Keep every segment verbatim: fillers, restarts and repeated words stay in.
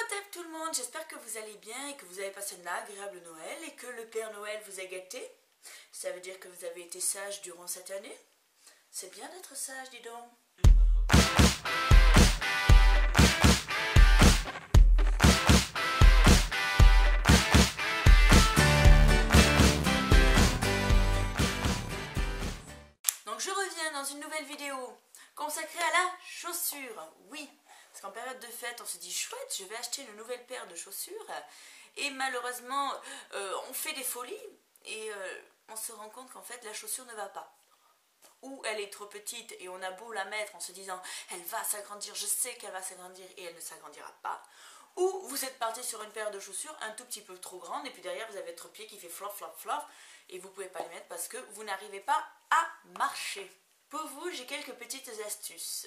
What's up tout le monde, j'espère que vous allez bien et que vous avez passé un agréable Noël et que le Père Noël vous a gâté. Ça veut dire que vous avez été sage durant cette année. C'est bien d'être sage, dis donc. Donc je reviens dans une nouvelle vidéo consacrée à la chaussure. Oui, parce qu'en période de fête, on se dit chouette, je vais acheter une nouvelle paire de chaussures. Et malheureusement, euh, on fait des folies et euh, on se rend compte qu'en fait la chaussure ne va pas. Ou elle est trop petite et on a beau la mettre en se disant elle va s'agrandir, je sais qu'elle va s'agrandir et elle ne s'agrandira pas. Ou vous êtes parti sur une paire de chaussures un tout petit peu trop grande et puis derrière vous avez votre pied qui fait flop flop flop et vous ne pouvez pas les mettre parce que vous n'arrivez pas à marcher. Pour vous, j'ai quelques petites astuces.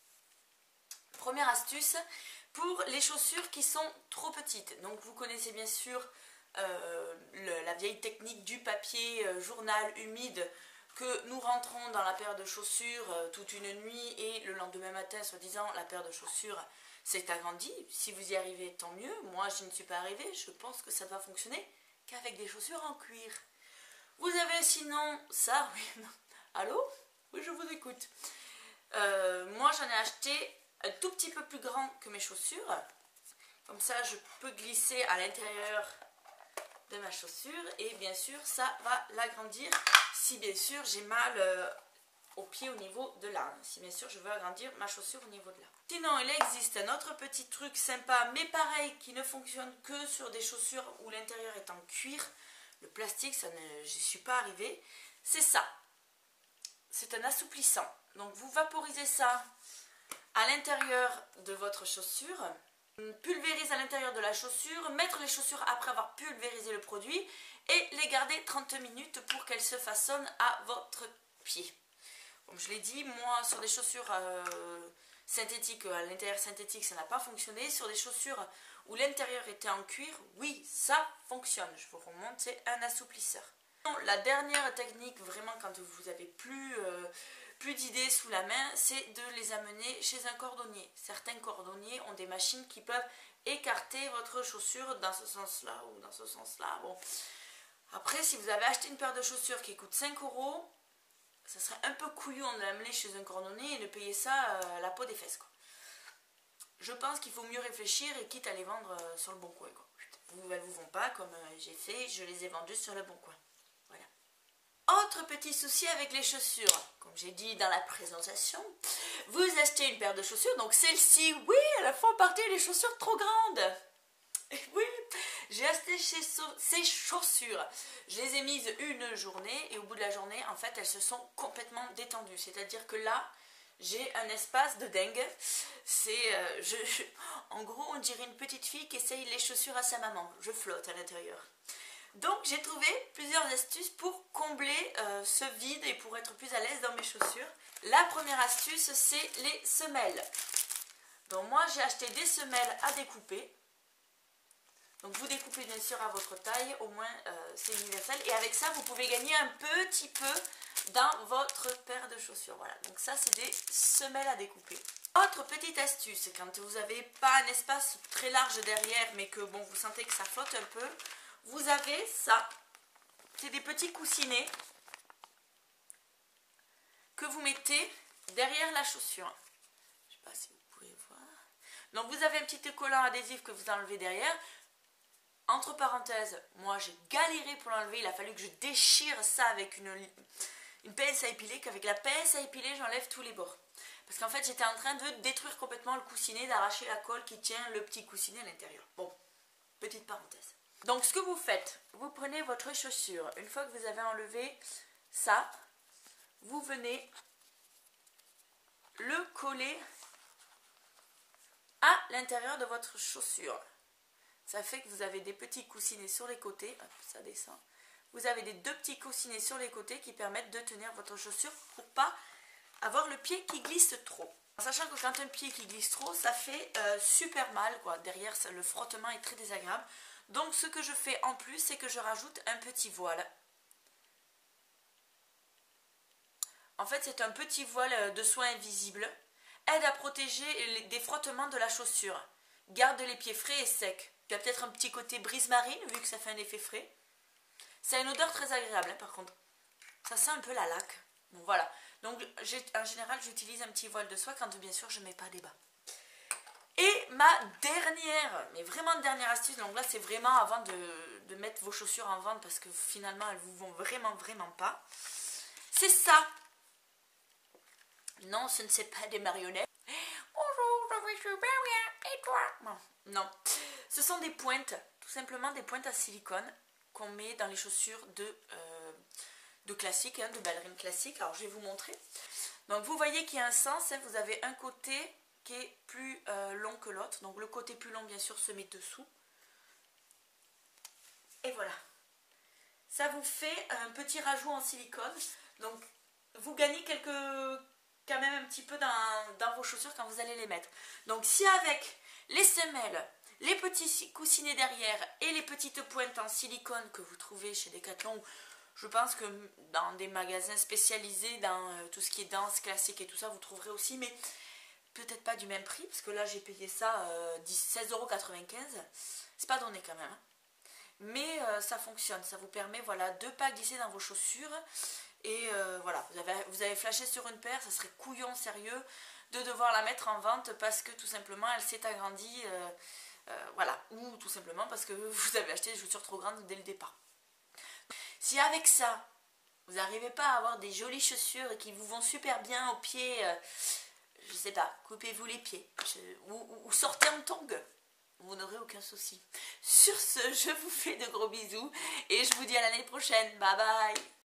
Première astuce, pour les chaussures qui sont trop petites. Donc vous connaissez bien sûr euh, le, la vieille technique du papier euh, journal humide que nous rentrons dans la paire de chaussures euh, toute une nuit et le lendemain matin, soi-disant, la paire de chaussures s'est agrandie. Si vous y arrivez, tant mieux. Moi, je ne suis pas arrivée. Je pense que ça ne va fonctionner qu'avec des chaussures en cuir. Vous avez sinon ça, oui. Allô? Oui, je vous écoute. Euh, moi, j'en ai acheté un tout petit peu plus grand que mes chaussures. Comme ça, je peux glisser à l'intérieur de ma chaussure. Et bien sûr, ça va l'agrandir si bien sûr j'ai mal euh, au pied au niveau de là. Si bien sûr je veux agrandir ma chaussure au niveau de là. Sinon, il existe un autre petit truc sympa, mais pareil, qui ne fonctionne que sur des chaussures où l'intérieur est en cuir. Le plastique, ça ne, j'y suis pas arrivée. C'est ça. C'est un assouplissant. Donc vous vaporisez ça à l'intérieur de votre chaussure, pulvérise à l'intérieur de la chaussure, mettre les chaussures après avoir pulvérisé le produit et les garder trente minutes pour qu'elles se façonnent à votre pied. Comme je l'ai dit, moi sur des chaussures euh, synthétiques, à l'intérieur synthétique ça n'a pas fonctionné. Sur des chaussures où l'intérieur était en cuir, oui ça fonctionne. Je vous remonte, c'est un assouplisseur. La dernière technique, vraiment quand vous avez plus... Euh, plus d'idées sous la main, c'est de les amener chez un cordonnier. Certains cordonniers ont des machines qui peuvent écarter votre chaussure dans ce sens-là ou dans ce sens-là. Bon. Après, si vous avez acheté une paire de chaussures qui coûte cinq euros, ça serait un peu couillon de l'amener chez un cordonnier et de payer ça à la peau des fesses, quoi. Je pense qu'il faut mieux réfléchir et quitte à les vendre sur le bon coin, quoi. Vous ne vous vendez pas comme j'ai fait, je les ai vendus sur le bon coin. Autre petit souci avec les chaussures, comme j'ai dit dans la présentation, vous achetez une paire de chaussures, donc celle-ci, oui, elles font partie des chaussures trop grandes. Et oui, j'ai acheté ces chaussures, je les ai mises une journée et au bout de la journée, en fait, elles se sont complètement détendues. C'est-à-dire que là, j'ai un espace de dingue. C'est, euh, je, je, en gros, on dirait une petite fille qui essaye les chaussures à sa maman. Je flotte à l'intérieur. Donc j'ai trouvé plusieurs astuces pour combler euh, ce vide et pour être plus à l'aise dans mes chaussures. La première astuce, c'est les semelles. Donc moi j'ai acheté des semelles à découper. Donc vous découpez bien sûr à votre taille, au moins euh, c'est universel. Et avec ça vous pouvez gagner un petit peu dans votre paire de chaussures. Voilà, donc ça c'est des semelles à découper. Autre petite astuce, quand vous n'avez pas un espace très large derrière mais que bon vous sentez que ça flotte un peu, vous avez ça, c'est des petits coussinets que vous mettez derrière la chaussure. Je ne sais pas si vous pouvez voir. Donc vous avez un petit collant adhésif que vous enlevez derrière. Entre parenthèses, moi j'ai galéré pour l'enlever, il a fallu que je déchire ça avec une, une pince à épiler, qu'avec la pince à épiler j'enlève tous les bords. Parce qu'en fait j'étais en train de détruire complètement le coussinet, d'arracher la colle qui tient le petit coussinet à l'intérieur. Bon, petite parenthèse. Donc ce que vous faites, vous prenez votre chaussure, une fois que vous avez enlevé ça, vous venez le coller à l'intérieur de votre chaussure. Ça fait que vous avez des petits coussinets sur les côtés, hop, ça descend. Vous avez des deux petits coussinets sur les côtés qui permettent de tenir votre chaussure pour ne pas avoir le pied qui glisse trop. En sachant que quand un pied qui glisse trop, ça fait euh, super mal, quoi. Derrière, ça, le frottement est très désagréable. Donc ce que je fais en plus, c'est que je rajoute un petit voile. En fait, c'est un petit voile de soie invisible. Aide à protéger les, des frottements de la chaussure. garde les pieds frais et secs. Tu as peut-être un petit côté brise marine vu que ça fait un effet frais. Ça a une odeur très agréable hein, par contre. Ça sent un peu la laque. Bon voilà. Donc en général j'utilise un petit voile de soie quand bien sûr je ne mets pas des bas. Et ma dernière, mais vraiment dernière astuce, donc là c'est vraiment avant de, de mettre vos chaussures en vente parce que finalement elles vous vont vraiment vraiment pas. C'est ça. Non, ce ne sont pas des marionnettes. Bonjour, je vais super bien, et toi? Non, non. Ce sont des pointes, tout simplement des pointes à silicone qu'on met dans les chaussures de, euh, de classique, hein, de ballerine classique. Alors je vais vous montrer. Donc vous voyez qu'il y a un sens, hein, vous avez un côté qui est plus euh, long que l'autre. Donc le côté plus long bien sûr se met dessous. Et voilà. Ça vous fait un petit rajout en silicone. Donc vous gagnez quelques, quand même un petit peu dans, dans vos chaussures quand vous allez les mettre. Donc si avec les semelles, les petits coussinets derrière et les petites pointes en silicone que vous trouvez chez Decathlon, je pense que dans des magasins spécialisés dans euh, tout ce qui est danse classique et tout ça, vous trouverez aussi, mais peut-être pas du même prix, parce que là j'ai payé ça euh, seize euros quatre-vingt-quinze. C'est pas donné quand même. Hein. Mais euh, ça fonctionne, ça vous permet voilà, de ne pas glisser dans vos chaussures. Et euh, voilà, vous avez, vous avez flashé sur une paire, ça serait couillon sérieux de devoir la mettre en vente parce que tout simplement elle s'est agrandie. Euh, euh, voilà, ou tout simplement parce que vous avez acheté des chaussures trop grandes dès le départ. Si avec ça, vous n'arrivez pas à avoir des jolies chaussures qui vous vont super bien aux pieds, euh, je sais pas, coupez-vous les pieds je, ou, ou, ou sortez en tongs. Vous n'aurez aucun souci. Sur ce, je vous fais de gros bisous et je vous dis à l'année prochaine. Bye bye.